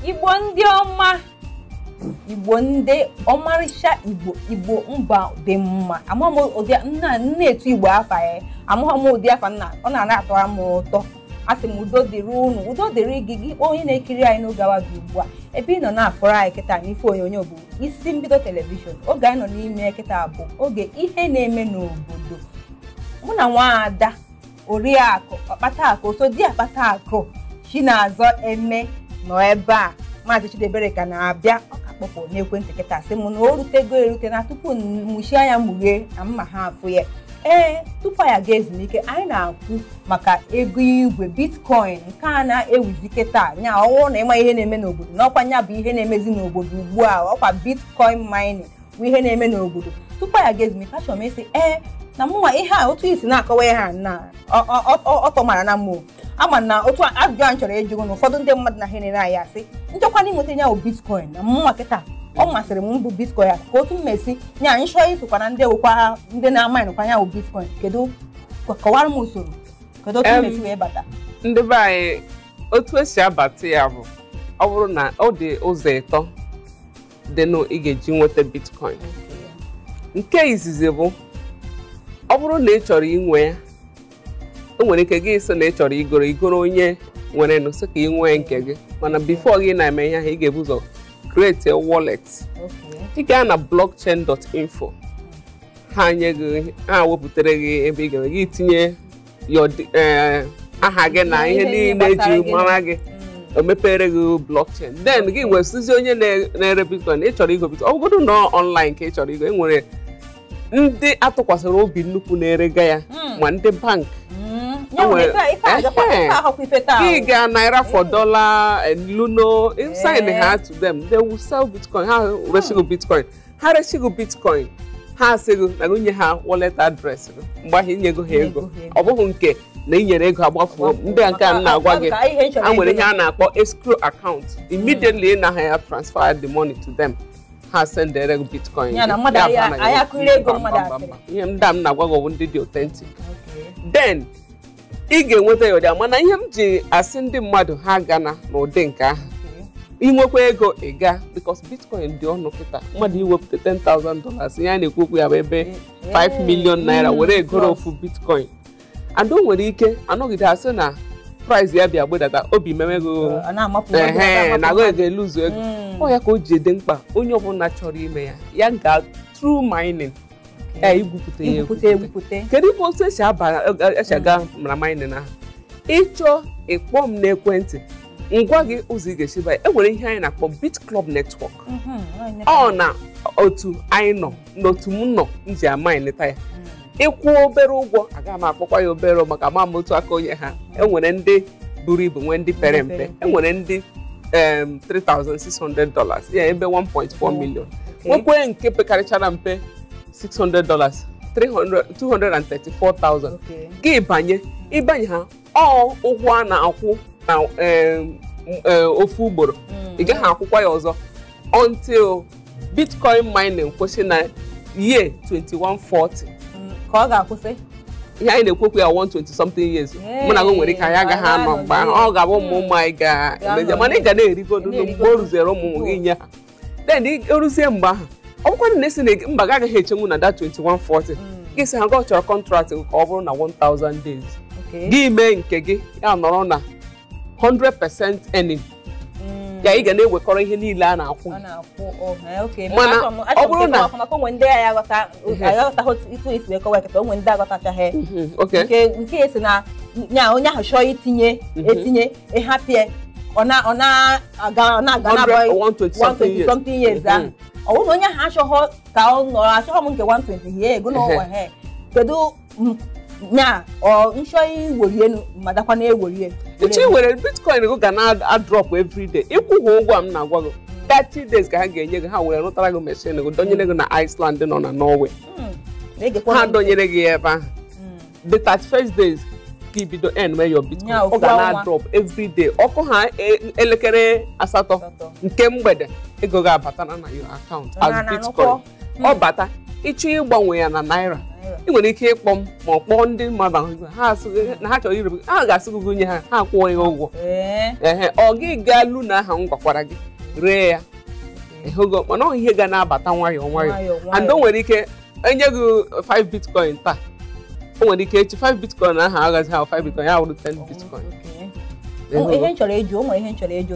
Igbo ndị ọma, Igbo ndị ọmarịcha Igbo mba dị mma. Amụghị m ụdị nna etu Igbo afa ya. Amụghị m ụdị afa nna ọ na-atọra m ụtọ. Asị m udo dịrị unu, udo dịrị gị onye na-ekiri anyị n'oge awa gị ugbu a. Ebe ị nọ na-afọrọ anyị kịta n'ife onyonyo bụ isi mbido telivishọn. Oge anyị nọ n'ime kịta bụ oge ihe na-eme n'obodo. Mụ na nwaada Oriakụ Ọkpatakụ Osodi Akpatakụ Chinazọ Eme nọ ebe a. Maazị Chidebere ka na-abịa ọkakpọpụ n'ekwentị kịta sị m na o rutego erute na tupu mụchi anya mughe na mma ha afụ ya. Tupu anyị aga ezumike anyị na-akwu maka ego igwe bitcoin nke a na-ewizi kịta nya ọwụ na ịma ihe na-eme n'obodo n'ọkwa nya bụ ihe na-emezi n'obodo ugbu a ọkwa bitcoin mining bụ ihe na-eme n'obodo. Tupu anyị aga ezumike achọrọ m isi na mụnwa ihe a otu isi na-akọwa ya ha na ọtọ mara na mmụọ ama na otu ajụjụ anyị chọrọ ịjụ na ụfọdụ ndị mmadụ na ha na anyị asị nchekwa na ịnweta ya bụ bitcoin na mụnwa kịta ọ masịrị m mbụ bitcoin ya ka otu mmesi nya nchọ ịsụkwa na ndị wụkwa ndị na-ama ịnụkwa ya bụ bitcoin kedu kọwara m usoro kedu otu mmesi wee bata ndị be anyị otu esi abata ya bụ ọ bụrụ na ọ dị ụzọ ịtọ dị nụ ị ga-eji nweta bitcoin. Nke izizi bụ ọ bụrụ na ị chọrọ inwe ya o nwere ike gị so na ị chọrọ igoro onye nwere nụ sị ka ị nwee nke gị mana before gị na-eme ihe ahụ ị ga-ebu ụzọ create a wallet. Ị gaa na blockchain.info ha nye gị ha wepụtara gị ebe ị ga gị tinye aha gị na ihe niile eji mara gị o mepere gị blockchain then gị nwesizi onye na-ere bitcoin ị chọrọ igo bitcoin ọ bụrụ na online ka ị chọrọ igo e nwere ndị atụkwasịrị obi nnukwu na-erega ya ma ndị bank gị ga naira for dollar and luno sign ha to them they will sell bitcoin ha reshigo bitcoin ha reshigo bitcoin ha asịgo na onye ha wallet address mgbe ahụ inyego ha ego ọ bụghị nke na inyere ego agbafuo ndị nke a na-agwa gị a nwere ihe a na-akpọ escrow account immediately na ha ya transfer the money to them ha send ego bitcoin ihe ndị m na-agwa gị ndị dị authentic then ị ga-enweta ya ụdị mana ihe m ji asị ndị mmadụ ha gana n'ụdị nke ahụ inwekwa ego ịga because bitcoin dị ọnụ kịta mmadụ iwepụta $10,000 ihe a na-ekwu okwu ya bụ ebe 5 million naira were egoro ofu bitcoin and o nwere ike anọgide asị na price ya bịa gbedata obi memego na agụ ego eluzu ego ọ ya ka o ji ede mkpa onye ọbụla chọrọ ime ya ga through mining igwupụta ya egwupụta kedu ife otu esi aga mara mining ahụ ịchọ ịkpọ m n'ekwentị ngwa gị ụzọ ị ga-esi banye enwere ihe anyị na-akpọ Bit Club Network ọ na otu anyị nọ n'otu m nọ nji amainita ya ịkwụ obere ụgwọ aga m akpọkwa ya obere maka ama m otu aka onye ha enwere ndị buru ibu nwee ndị pere mpe enwere ndị $3,600 ya ebe 1.4 million nwekwe nke pekarịchara mpe $600 234,000 gị ịbanye ha ụgwọ a na-akwụ na ofu ugboro ị gaghị akwụkwa ya ọzọ until bitcoin mining kwụsị na year 2140 ka ọ ga-akwụsị ihe anyị na-ekwekwu ya 120 something years mụ na gị nwere ike anyị agaghị anọ mgbe ọ ga-abụ ụmụ anyị ga-emeje mana ị ga na-erigodo mgbe o ruziere ụmụ gị nye ha then eruzie mgbe ahụ ọ bụkwa na esi na mba agaghị echenwu na that 2140 gị sị ha ga chọrọ contract ka ọ bụrụ na 1000 days gị mee nke gị ya nọrọ na 100% earning ya ị ga na-ewekọrọ ihe niile a na-akwụ mana ọ bụrụ na onwe ndị agha aghọtaghị itu isi wee kọwa eketa onwe ndị aghọtachaghị nke esi na nya onye ahụ chọọ itinye ịhapịa ọ na-aga na 120 something years ahụ ọ bụrụ na onye ahụ achọghọ ka ọ nọrọ achọghọ m nke 120 ya ego n'ụwa ha kedu nya nchọ iwori elu madakwa na ewori elu echi were bitcoin go ga na drop every day ịkwụghị ụgwọ m na-agwa gị 30 days ka ha ga-enye gị ha were rụtara gị machine gị dọnyere gị na Iceland nọ na Norway ha dọnyere gị ebe ahụ the 31st days ka ibido end where your bitcoin ọ ga na drop every day ọkụ ha elekere 8 nke mgbede ego ga-abata na your account as bitcoin ọ bata ịchọ ịgbanwe ya na naira ị nwere ike ịkpọ m ma ọ kpọọ ndị mmadụ ahụ ha asị na ha chọrọ ire ha ga-asị gị nye ha akwụọ ya ụgwọ ọ gị gaa lu na aha m gwakwara gị ree ya ịhụgo mana ọ ihe ga na-abata nwayọọ nwayọọ and o nwere ike enye gị 5 bitcoin taa o nwere ike echi 5 bitcoin aha agaghị ha 5 bitcoin ya wụrụ 10 bitcoin ihe m chọrọ ịjụ o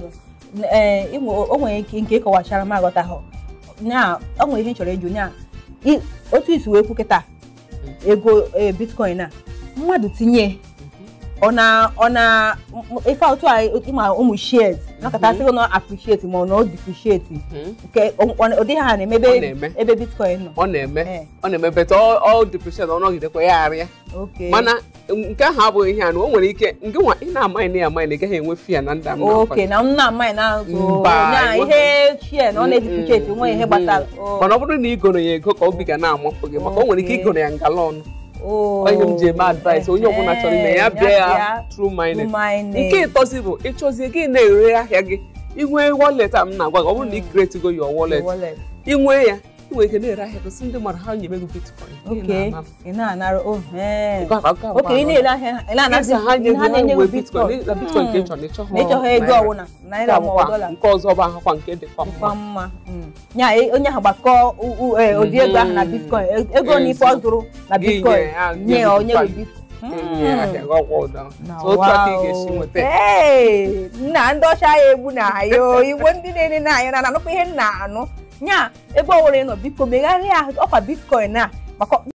nwere ike nke ịkọwachara m aghọtaghị nya o nwere ihe m chọrọ ịjụ nya otu isi wee kwu kịta ego bitcoin a mmadụ tinye ọ na ife otu ịma ụmụ shares nakọta sịrị na appreciate ma ọ na depreciate nke ụdị ha na-emebe ebe bitcoin nọ ọ na-eme bet all depreciate ọ nọgidekwa ya arịa mana nke ahụ abụghị ihe a na o nwere ike nke nwa ị na-amaghị na ya amaghị na ị gaghị enwe fee na ndị na m na-amaghị na ihe share na ọ na-depreciate nwe ihe gbasara mana ọ bụrụ na igoro ya ego ka obi ga na-amapụ gị maka o nwere ike igoro ya ngalọn onye m ji eme advice onye ọbụla chọrọ ime ya bịa ya true mining nke ịtọzi bụ ịchọzie gị na-ere ahịa gị inwe wallet a m na-agwa gị ọ bụrụ na ị create go your wallet inwe ya inwe ike na-ere ahịa gosi ndị mmadụ ha nyebe gị bitcoin ị na-anara ị na-ere ahịa ha na-enye gị bitcoin na bitcoin ka ịchọghị ego ọwụna naira ma dọla nke ọzọ bụ ahụkwa nke dịkwa mma nya onye ahụ gbakọ ụdị ego ahụ na bitcoin ego n'ife ọ zụrụ na bitcoin nye onye nna ndị ọcha ya egbu na ayo igbo ndị na-ere na anya na anụkwa ihe nna anụ nya ebe ọ nwere nọ biko megharịa ọkwa bitcoin a maka